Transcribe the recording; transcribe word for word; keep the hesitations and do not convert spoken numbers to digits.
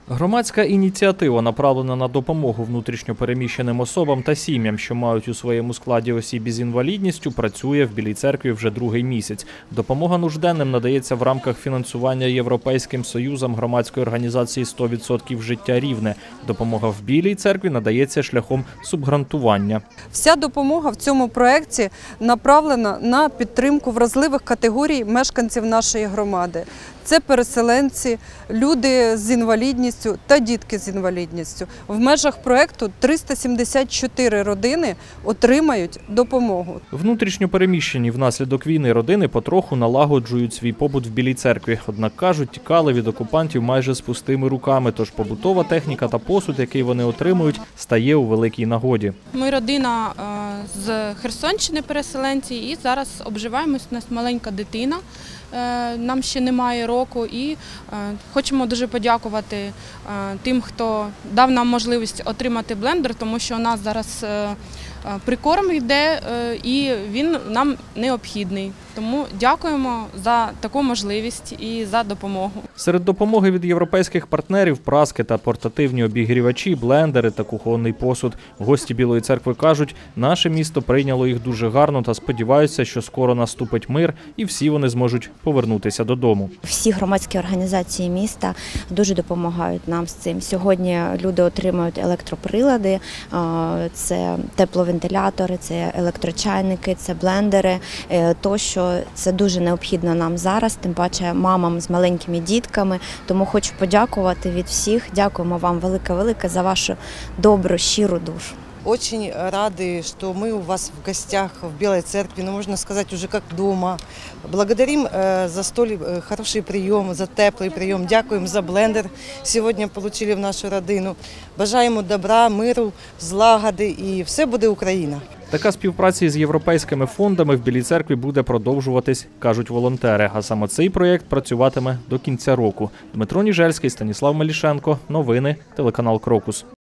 Громадська ініціатива направлена на допомогу внутрішньо переміщеним особам та сім'ям, що мають у своєму складі осіб із інвалідністю, працює в Білій Церкві вже другий місяць. Допомога нужденним надається в рамках фінансування Європейським Союзом громадської організації «сто відсотків життя рівне». Допомога в Білій Церкві надається шляхом субгрантування. Вся допомога в цьому проєкті направлена на підтримку вразливих категорій мешканців нашої громади. Це переселенці, люди з інвалідністю та дітки з інвалідністю. В межах проєкту триста сімдесят чотири родини отримають допомогу. Внутрішньо переміщені внаслідок війни родини потроху налагоджують свій побут в Білій Церкві. Однак, кажуть, тікали від окупантів майже з пустими руками, тож побутова техніка та посуд, який вони отримують, стає у великій нагоді. Ми родина з Херсонщини, переселенці, і зараз обживаємось, у нас маленька дитина. Нам ще немає року, і хочемо дуже подякувати тим, хто дав нам можливість отримати блендер, тому що у нас зараз прикорм йде і він нам необхідний. Тому дякуємо за таку можливість і за допомогу. Серед допомоги від європейських партнерів – праски та портативні обігрівачі, блендери та кухонний посуд. Гості Білої Церкви кажуть, наше місто прийняло їх дуже гарно та сподіваються, що скоро наступить мир і всі вони зможуть повернутися додому. Всі громадські організації міста дуже допомагають нам з цим. Сьогодні люди отримують електроприлади, це тепловентилятори, це електрочайники, це блендери, тощо. Це дуже необхідно нам зараз, тим паче мамам з маленькими дітками. Тому хочу подякувати від всіх. Дякуємо вам велике-велике за вашу добру, щиру душу. Очень рады, что мы у вас в гостях в Белой Церкви, ну, можно сказать, уже как дома. Благодарим э, за столь хороший прием, за теплый прием. Дякуємо за блендер. Сьогодні получили в нашу родину. Бажаємо добра, миру, злагоди і все буде Україна. Така співпраця з європейськими фондами в Білій Церкві буде продовжуватись, кажуть волонтери. А саме цей проєкт працюватиме до кінця року. Дмитро Ніжельський, Станіслав Мелішенко. Новини. Телеканал «Крокус».